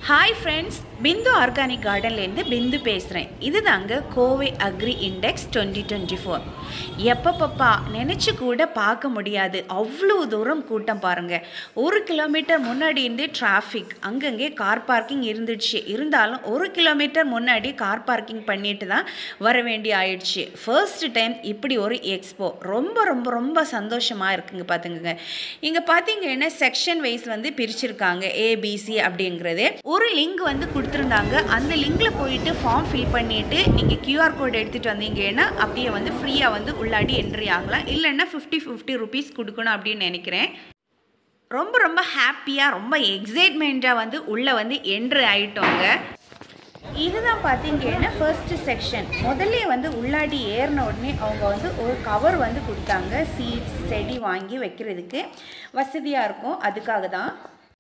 Hi friends, Bindu Organic Garden லேந்து பிந்து பேசுறேன். இதுதாங்க Kovai agri index 2024. எப்பப்பப்பா நினைச்சு கூட பார்க்க முடியாது. அவ்வளவு தூரம் கூட்டம் பாருங்க. 1 கிலோமீட்டர் முன்னாடி இருந்து டிராஃபிக், அங்கங்கே கார் பார்க்கிங் இருந்துச்சு. இருந்தாலும் 1 கிலோமீட்டர் முன்னாடி கார் பார்க்கிங் பண்ணிட்டு தான் வர வேண்டி ஆயிடுச்சு. ஃபர்ஸ்ட் டைம் இப்படி ஒரு எக்ஸ்போ. ரொம்ப சந்தோஷமா இருக்குங்க பாத்துங்க. இங்க பாத்தீங்கன்னா செக்ஷன் வைஸ் வந்து பிரிச்சிருக்காங்க. ABC அப்படிங்கிறது. ஒரு லிங்க் வந்து கொடுத்துருந்தாங்க. அந்த லிங்க்ல போயிட்டு ஃபார்ம் ஃபில் பண்ணிட்டு நீங்க QR கோட் எடுத்துட்டு வந்தீங்கன்னா அப்படியே வந்து ஃப்ரீயா வந்து உள்ளாடி என்ட்ரி ஆகலாம். இல்லைன்னா 50 rupees கொடுக்கணும் அப்படின்னு நினைக்கிறேன். ரொம்ப ஹாப்பியா ரொம்ப எக்ஸைட்மெண்ட்டா வந்து உள்ள வந்து என்ட்ரி ஆயிட்டோங்க. இதுதான் பார்த்தீங்கன்னா ஃபர்ஸ்ட் செக்ஷன். முதல்ல வந்து உள்ளாடி ஏறின உடனே அவங்க வந்து ஒரு கவர் வந்து கொடுத்தாங்க. சீட்ஸ் செடி வாங்கி வைக்கிறதுக்கு வசதியாக இருக்கும். அதுக்காக தான்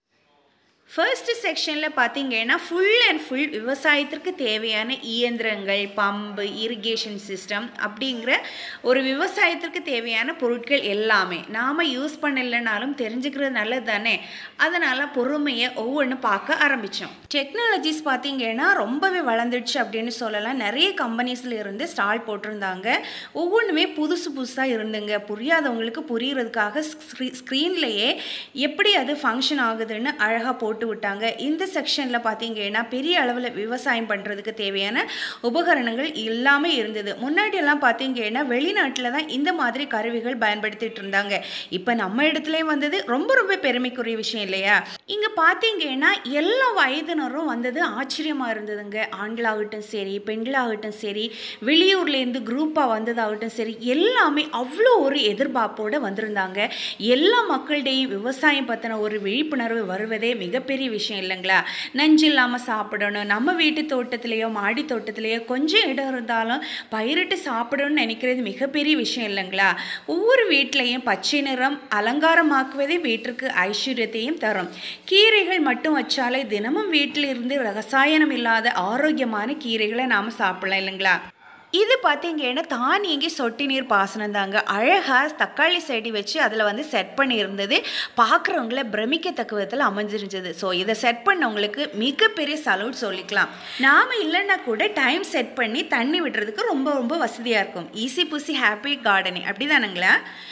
ஃபர்ஸ்ட் செக்ஷனில் பார்த்தீங்கன்னா ஃபுல் அண்ட் ஃபுல் விவசாயத்திற்கு தேவையான இயந்திரங்கள், பம்பு, இரிகேஷன் சிஸ்டம் அப்படிங்கிற ஒரு விவசாயத்திற்கு தேவையான பொருட்கள் எல்லாமே நாம் யூஸ் பண்ணலைனாலும் தெரிஞ்சுக்கிறது நல்லது தானே. அதனால் பொறுமையை ஒவ்வொன்று பார்க்க ஆரம்பித்தோம். டெக்னாலஜிஸ் பார்த்தீங்கன்னா ரொம்பவே வளர்ந்துடுச்சு அப்படின்னு சொல்லலாம். நிறைய கம்பெனிஸில் இருந்து ஸ்டால் போட்டிருந்தாங்க. ஒவ்வொன்றுமே புதுசாக இருந்துங்க. புரியாதவங்களுக்கு புரிகிறதுக்காக ஸ்க்ரீன்லேயே எப்படி அது ஃபங்க்ஷன் ஆகுதுன்னு அழகாக போட்டு விட்டாங்க. இந்த செக்ஷன்ல பாத்தீங்கன்னா பெரிய அளவில் விவசாயம் பண்றதுக்கு தேவையான உபகரணங்கள் எல்லாமே இருந்தது. முன்னாடி எல்லாம் பாத்தீங்கன்னா வெளிநாட்டில் தான் இந்த மாதிரி கருவிகள் பயன்படுத்திட்டு இருந்தாங்க. இப்போ நம்ம இடத்துலயும் வந்தது ரொம்ப பெருமைக்குரிய விஷயம் இல்லையா. இங்க பாத்தீங்கன்னா எல்லா வயதினரும் வந்தது ஆச்சரியமா இருந்ததுங்க. ஆண்களாகட்டும் சரி, பெண்களாகட்டும் சரி, வெளியூர்ல இருந்து குரூப்பா வந்ததாகட்டும் சரி, எல்லாமே அவ்வளோ ஒரு எதிர்பார்ப்போட வந்திருந்தாங்க. எல்லா மக்களிடையும் விவசாயம் பத்தின ஒரு விழிப்புணர்வு வருவதே மிகப்பெரிய விஷயம் இல்லைங்களா. நஞ்சு இல்லாமல் சாப்பிடணும். நம்ம வீட்டு தோட்டத்திலேயோ மாடி தோட்டத்திலேயோ கொஞ்சம் இடம் இருந்தாலும் பயிரிட்டு சாப்பிடணும்னு நினைக்கிறது மிகப்பெரிய விஷயம் இல்லைங்களா. ஒவ்வொரு வீட்லையும் பச்சை நிறம் அலங்காரமாக்குவதே வீட்டிற்கு ஐஸ்வர்யத்தையும் தரும். கீரைகள் மட்டும் வச்சாலே தினமும் வீட்டில் இருந்து ரசாயனம் இல்லாத ஆரோக்கியமான கீரைகளை நாம் சாப்பிடலாம் இல்லைங்களா. இது பார்த்தீங்கன்னா தானியங்கி சொட்டு நீர் பாசனம் தாங்க. அழகாக தக்காளி செடி வச்சு அதில் வந்து செட் பண்ணியிருந்தது. பார்க்குறவங்கள பிரமிக்கத்தக்க விதத்தில் அமைஞ்சிருந்தது. ஸோ இதை செட் பண்ணவங்களுக்கு மிகப்பெரிய சல்யூட் சொல்லிக்கலாம். நாம் இல்லைன்னா கூட டைம் செட் பண்ணி தண்ணி விடுறதுக்கு ரொம்ப வசதியாக இருக்கும். ஈஸி புசி ஹாப்பி கார்டனிங் அப்படி தானுங்களா.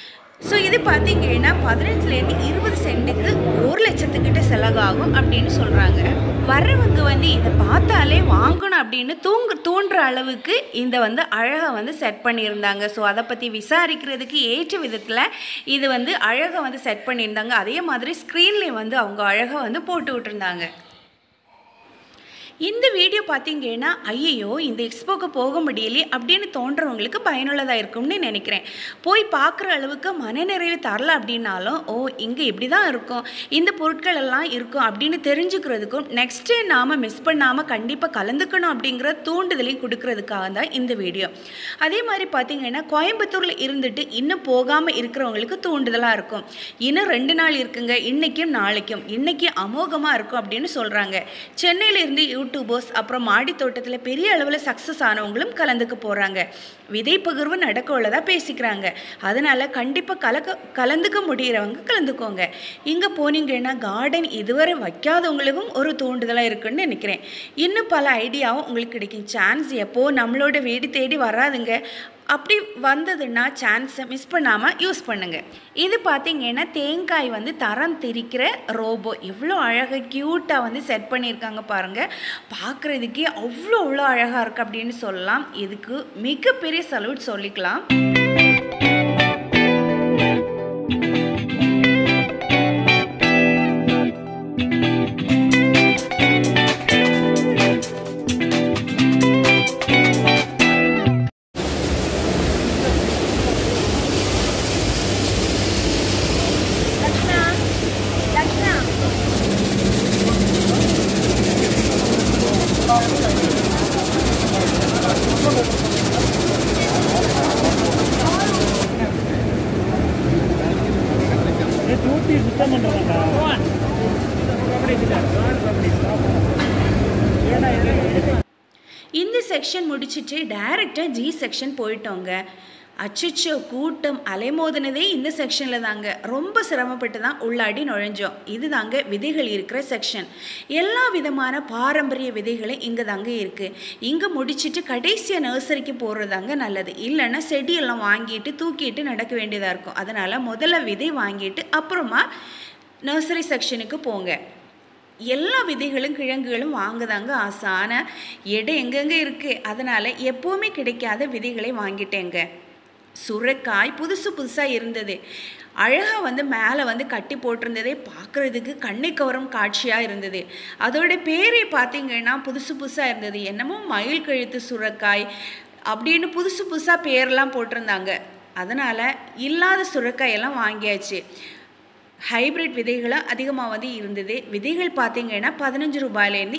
ஸோ இது பார்த்தீங்கன்னா 15லேருந்து 20 சென்ட்டுக்கு 1 லட்சத்துக்கிட்ட செலவாகும் அப்படின்னு சொல்கிறாங்க. வர்றவங்க வந்து இதை பார்த்தாலே வாங்கணும் அப்படின்னு தூண்டுற அளவுக்கு இந்த வந்து அழகாக வந்து செட் பண்ணியிருந்தாங்க. ஸோ அதை பற்றி விசாரிக்கிறதுக்கு ஏற்ற விதத்தில் இது வந்து அழகாக வந்து செட் பண்ணியிருந்தாங்க. அதே மாதிரி ஸ்க்ரீன்லேயும் வந்து அவங்க அழகாக வந்து போட்டு விட்டுருந்தாங்க. இந்த வீடியோ பார்த்தீங்கன்னா ஐயோ இந்த எக்ஸ்போக்கு போக முடியலையே அப்படின்னு தோன்றவங்களுக்கு பயனுள்ளதாக இருக்கும்னு நினைக்கிறேன். போய் பார்க்குற அளவுக்கு மனநிறைவு தரல அப்படின்னாலும் இங்கே இப்படி தான் இருக்கும், இந்த பொருட்கள் எல்லாம் இருக்கும் அப்படின்னு தெரிஞ்சுக்கிறதுக்கும் நெக்ஸ்ட்டு நாம் மிஸ் பண்ணாமல் கண்டிப்பாக கலந்துக்கணும் அப்படிங்கிற தூண்டுதலையும் கொடுக்கறதுக்காக தான் இந்த வீடியோ. அதே மாதிரி பார்த்தீங்கன்னா கோயம்புத்தூரில் இருந்துட்டு இன்னும் போகாமல் இருக்கிறவங்களுக்கு தூண்டுதலாக இருக்கும். இன்னும் 2 நாள் இருக்குங்க, இன்றைக்கும் நாளைக்கும். இன்றைக்கி அமோகமாக இருக்கும் அப்படின்னு சொல்கிறாங்க. சென்னையிலேருந்து யூடியூபர்ஸ் அப்புறம் மாடி தோட்டத்தில் பெரிய அளவில் சக்ஸஸ் ஆனவங்களும் கலந்துக்க போகிறாங்க. விதை பகிர்வு நடக்க உள்ளதா பேசிக்கிறாங்க. அதனால் கண்டிப்பாக கலந்துக்க முடிகிறவங்க கலந்துக்கோங்க. இங்கே போனீங்கன்னா கார்டன் இதுவரை வைக்காதவங்களுக்கும் ஒரு தூண்டுதலாக இருக்குன்னு நினைக்கிறேன். இன்னும் பல ஐடியாவும் உங்களுக்கு கிடைக்கும். சான்ஸ் எப்போ நம்மளோட வீடு தேடி வராதுங்க. அப்படி வந்ததுன்னா சான்ஸை மிஸ் பண்ணாமல் யூஸ் பண்ணுங்கள். இது பார்த்தீங்கன்னா தேங்காய் வந்து தரம் திரிக்கிற ரோபோ. எவ்வளோ அழகாக க்யூட்டாக வந்து செட் பண்ணியிருக்காங்க பாருங்கள். பார்க்குறதுக்கே அவ்வளோ அழகாக இருக்குது அப்படின்னு சொல்லலாம். இதுக்கு மிகப்பெரிய சல்யூட் சொல்லிக்கலாம். இந்த செக்ஷன் முடிச்சிட்டு டைரெக்டாக G செக்ஷன் போயிட்டோங்க. அச்சச்சோ கூட்டம் அலைமோதினதே இந்த செக்ஷனில் தாங்க. ரொம்ப சிரமப்பட்டு தான் உள்ளாடி நுழைஞ்சோம். இது தாங்க விதைகள் இருக்கிற செக்ஷன். எல்லா விதமான பாரம்பரிய விதைகளும் இங்கே தாங்க இருக்குது. இங்கே முடிச்சுட்டு கடைசியாக நர்சரிக்கு போகிறதாங்க நல்லது. இல்லைன்னா செடியெல்லாம் வாங்கிட்டு தூக்கிட்டு நடக்க வேண்டியதாக இருக்கும். அதனால் முதல்ல விதை வாங்கிட்டு அப்புறமா நர்சரி செக்ஷனுக்கு போங்க. எல்லா விதைகளும் கிழங்குகளும் வாங்குதாங்க ஆசை. ஆனால் இடம் எங்கெங்கே இருக்குது. அதனால் எப்போவுமே கிடைக்காத விதைகளை வாங்கிட்டேங்க. சுரைக்காய் புதுசாக இருந்தது. அழகாக மேலே கட்டி போட்டிருந்ததே பார்க்குறதுக்கு கண்ணை கவரும் காட்சியாக இருந்தது. அதோட பேரை பார்த்தீங்கன்னா புதுசாக இருந்தது. என்னமோ மயில் கழுத்து சுரைக்காய் அப்படின்னு புதுசாக பேரெலாம் போட்டிருந்தாங்க. அதனால் இல்லாத சுரைக்காயெல்லாம் வாங்கியாச்சு. ஹைப்ரிட் விதைகளும் அதிகமாக இருந்தது. விதைகள் பார்த்தீங்கன்னா 15 ரூபாயிலேருந்து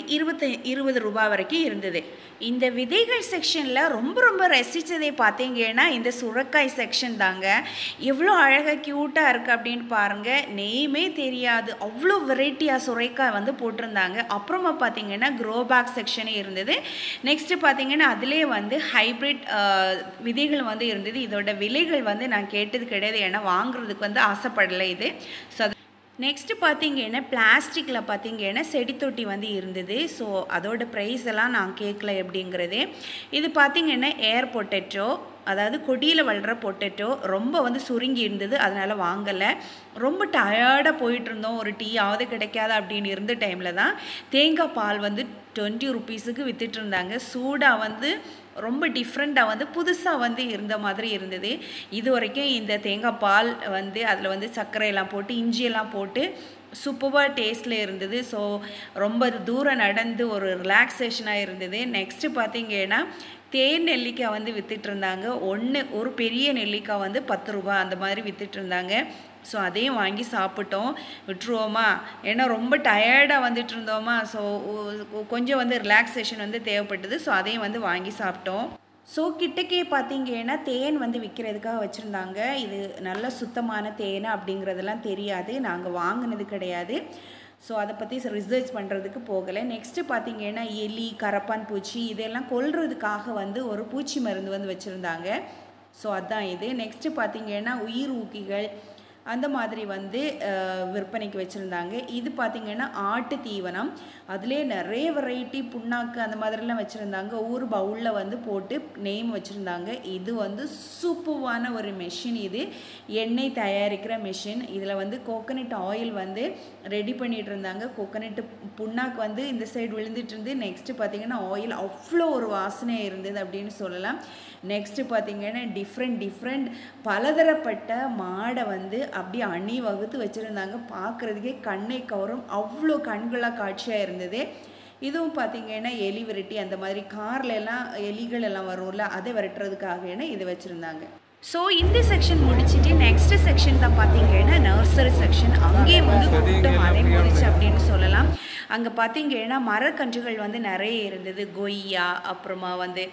20 ரூபாய் வரைக்கும் இருந்தது. இந்த விதைகள் செக்ஷனில் ரொம்ப ரசித்ததை பார்த்தீங்கன்னா இந்த சுரைக்காய் செக்ஷன் தாங்க. எவ்வளோ அழகாக க்யூட்டாக இருக்குது அப்படின்னு பாருங்கள். நெய்மே தெரியாது, அவ்வளோ வெரைட்டியாக சுரைக்காய் போட்டிருந்தாங்க. அப்புறமா பார்த்தீங்கன்னா க்ரோ பேக் செக்ஷனே இருந்தது. நெக்ஸ்ட்டு பார்த்தீங்கன்னா அதிலே ஹைப்ரிட் விதைகள் இருந்தது. இதோட விலைகள் நான் கேட்டது கிடையாது, ஏன்னா வாங்குறதுக்கு ஆசைப்படலை இது. ஸோ நெக்ஸ்ட்டு பார்த்தீங்கன்னா பிளாஸ்டிக்கில் பார்த்தீங்கன்னா செடி தொட்டி இருந்தது. ஸோ அதோட ப்ரைஸ் எல்லாம் நான் கேட்கல எப்படிங்கிறது. இது பார்த்தீங்கன்னா ஏர் பொட்டேட்டோ, அதாவது கொடியில் வளர்கிற பொட்டேட்டோ ரொம்ப சுருங்கி இருந்தது. அதனால் வாங்கலை. ரொம்ப டயர்டாக போயிட்டு இருந்தோம். ஒரு டீயாவது கிடைக்காது அப்படின்னு இருந்த டைமில் தான் தேங்காய் பால் 20 ருபீஸுக்கு விற்றுட்டு இருந்தாங்க. சூடாக ரொம்ப டிஃப்ரெண்ட்டாக புதுசாக இருந்த மாதிரி இருந்தது. இது வரைக்கும் இந்த தேங்காய் பால் அதில் சர்க்கரையெல்லாம் போட்டு இஞ்சியெல்லாம் போட்டு சூப்பராக டேஸ்ட்டில் இருந்தது. ஸோ ரொம்ப தூரம் நடந்து ஒரு ரிலாக்ஸேஷனாக இருந்தது. நெக்ஸ்ட்டு பார்த்தீங்கன்னா தேன் நெல்லிக்காய் விற்றுட்டு இருந்தாங்க. ஒரு பெரிய நெல்லிக்காய் 10 ரூபாய் அந்த மாதிரி விற்றுட்டு இருந்தாங்க. ஸோ அதையும் வாங்கி சாப்பிட்டோம். விட்டுருவோமா, ஏன்னா ரொம்ப டயர்டாக இருந்தோமா. ஸோ கொஞ்சம் ரிலாக்ஸேஷன் தேவைப்பட்டது. ஸோ அதையும் வாங்கி சாப்பிட்டோம். ஸோ கிட்டக்கே பார்த்தீங்கன்னா தேன் விற்கிறதுக்காக வச்சுருந்தாங்க. இது நல்ல சுத்தமான தேன் அப்படிங்கிறதெல்லாம் தெரியாது, நாங்கள் வாங்கினது கிடையாது. ஸோ அதை பற்றி ரிசர்ச் பண்ணுறதுக்கு போகலை. நெக்ஸ்ட்டு பார்த்தீங்கன்னா எலி, கரப்பான் பூச்சி இதெல்லாம் கொல்றதுக்காக ஒரு பூச்சி மருந்து வச்சுருந்தாங்க. ஸோ அதுதான் இது. நெக்ஸ்ட்டு பார்த்தீங்கன்னா உயிர் ஊக்கிகள் அந்த மாதிரி விற்பனைக்கு வச்சுருந்தாங்க. இது பார்த்திங்கன்னா ஆட்டு தீவனம், அதிலே நிறைய வெரைட்டி புண்ணாக்கு அந்த மாதிரிலாம் வச்சுருந்தாங்க. ஒவ்வொரு பவுலில் போட்டு நேம் வச்சுருந்தாங்க. இது சூப்பரான ஒரு மெஷின். இது எண்ணெய் தயாரிக்கிற மெஷின். இதில் கோகனட் ஆயில் ரெடி பண்ணிகிட்டு இருந்தாங்க. கோகனட்டு புண்ணாக்கு இந்த சைடு விழுந்துட்டு இருந்து. நெக்ஸ்ட்டு பார்த்திங்கன்னா ஆயில் அவ்வளோ ஒரு வாசனையாக இருந்தது அப்படின்னு சொல்லலாம். நெக்ஸ்ட்டு பார்த்திங்கன்னா டிஃப்ரெண்ட் பலதரப்பட்ட மாடை அப்படியே அணி வகுத்து வச்சுருந்தாங்க. பார்க்குறதுக்கே கண்ணை கவரும் அவ்வளோ கண்களாக காட்சியாக இருந்தது. இதுவும் பார்த்திங்கன்னா எலி விரட்டி அந்த மாதிரி கார்லெல்லாம் எலிகள் எல்லாம் வரும்ல, அதை விரட்டுறதுக்காக இது வச்சுருந்தாங்க. ஸோ இந்த செக்ஷன் முடிச்சுட்டு நெக்ஸ்ட் செக்ஷன் தான் பார்த்தீங்கன்னா நர்சரி செக்ஷன். அங்கே கூட்டம் அலைமோதிச்சு அப்படின்னு சொல்லலாம். அங்கே பார்த்தீங்கன்னா மரக்கன்றுகள் நிறைய இருந்தது. கொய்யா, அப்புறமா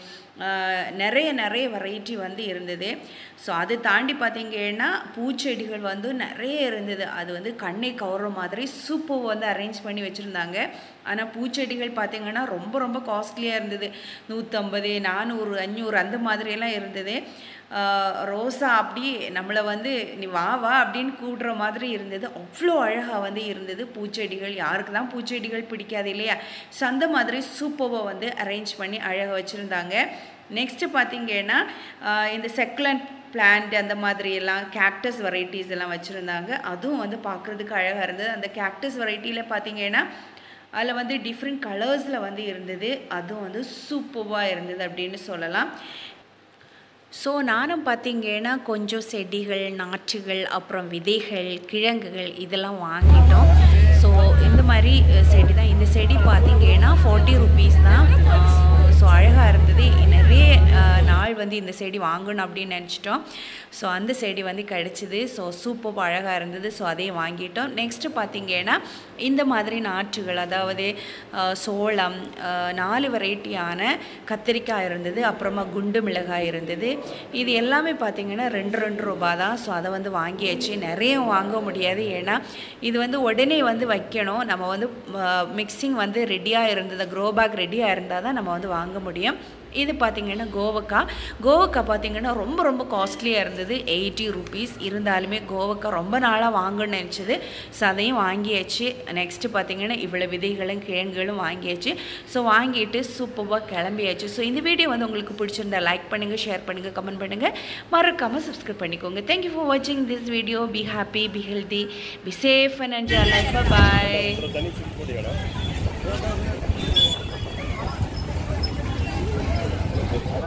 நிறைய வெரைட்டி இருந்தது. ஸோ அதை தாண்டி பார்த்தீங்கன்னா பூச்செடிகள் நிறைய இருந்தது. அது கண்ணை கவர்ற மாதிரி சூப்பர் அரேஞ்ச் பண்ணி வச்சுருந்தாங்க. ஆனால் பூச்செடிகள் பார்த்திங்கன்னா ரொம்ப காஸ்ட்லியாக இருந்தது. 150, 400, 500 அந்த மாதிரியெல்லாம் இருந்தது. ரோசா அப்படி நம்மளை நீ வா அப்படின்னு கூடுற மாதிரி இருந்தது. அவ்வளோ அழகாக இருந்தது பூச்செடிகள். யாருக்கு தான் பூச்செடிகள் பிடிக்காது இல்லையா? ஸோ அந்த மாதிரி சூப்பராக அரேஞ்ச் பண்ணி அழகாக வச்சுருந்தாங்க. நெக்ஸ்ட்டு பார்த்திங்கன்னா இந்த செக்குலண்ட் பிளான்ட் அந்த மாதிரியெல்லாம் கேக்டஸ் வெரைட்டிஸ் எல்லாம் வச்சுருந்தாங்க. அதுவும் பார்க்குறதுக்கு அழகாக இருந்தது. அந்த கேக்டஸ் வெரைட்டியில் பார்த்திங்கன்னா அதில் டிஃப்ரெண்ட் கலர்ஸில் இருந்தது. அதுவும் சூப்பராக இருந்தது அப்படின்னு சொல்லலாம். ஸோ நானும் பார்த்திங்கன்னா கொஞ்சம் செடிகள், நாற்றுகள், அப்புறம் விதைகள், கிழங்குகள் இதெல்லாம் வாங்கிட்டோம். ஸோ இந்த மாதிரி செடி தான். இந்த செடி பார்த்திங்கன்னா 40 ருபீஸ் தான். ஸோ அழகாக இருந்தது. நிறைய நாள் இந்த செடி வாங்கணும் அப்படின்னு நினச்சிட்டோம். ஸோ அந்த செடி கிடச்சிது. ஸோ சூப்பர் அழகாக இருந்தது. ஸோ அதையும் வாங்கிட்டோம். நெக்ஸ்ட்டு பார்த்திங்கன்னா இந்த மாதிரி நாற்றுகள், அதாவது சோளம், 4 வெரைட்டியான கத்திரிக்காய் இருந்தது, அப்புறமா குண்டு மிளகாய் இருந்தது. இது எல்லாமே பார்த்திங்கன்னா 2 ரூபா தான். ஸோ அதை வந்து வாங்கியாச்சு. நிறைய வாங்க முடியாது, ஏன்னா இது வந்து உடனே வந்து வைக்கணும். நம்ம வந்து மிக்சிங் வந்து ரெடியாக இருந்தது, க்ரோ பேக் ரெடியாக இருந்தால் தான் நம்ம வந்து வாங்க முடியும். இது பார்த்திங்கன்னா கோவக்காய் பார்த்திங்கன்னா ரொம்ப காஸ்ட்லியாக இருந்தது, 80 ருபீஸ். இருந்தாலுமே கோவக்காய் ரொம்ப நாளாக வாங்கணும்னு நினச்சது. ஸோ அதையும் வாங்கியாச்சு. நெக்ஸ்ட்டு பார்த்திங்கன்னா இவ்வளோ விதைகளும் கிழங்குகளும் வாங்கியாச்சு. ஸோ வாங்கிட்டு சூப்பராக கிளம்பியாச்சு. ஸோ இந்த வீடியோ வந்து உங்களுக்கு பிடிச்சிருந்தா லைக் பண்ணுங்கள், ஷேர் பண்ணுங்கள், கமெண்ட் பண்ணுங்கள், மறக்காமல் சப்ஸ்கிரைப் பண்ணிக்கோங்க. தேங்க்யூ ஃபார் வாட்சிங் this video. Be happy, be healthy, be safe and enjoy life. Bye.